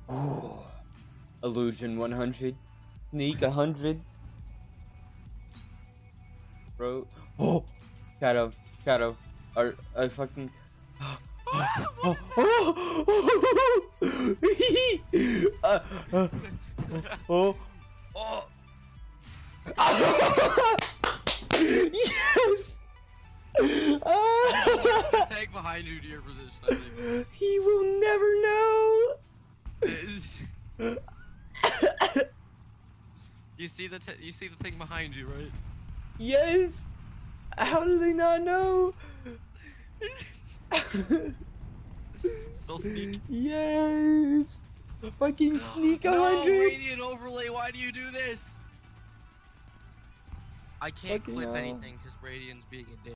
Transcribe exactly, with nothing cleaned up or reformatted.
Ooh. Illusion one hundred. Sneak one hundred. Bro. Oh! Shadow. Shadow. Or, I fucking. Oh, oh, oh, oh, uh, uh, oh, oh, oh. Yes! The tank behind you to your position, I think. He will never know. You see the t you see the thing behind you, right? Yes. How did they not know? Still sneak. Yes. Fucking sneak a No, hundred. Radiant overlay. Why do you do this? I can't Fucking clip hell. anything because Radiant's being a dick.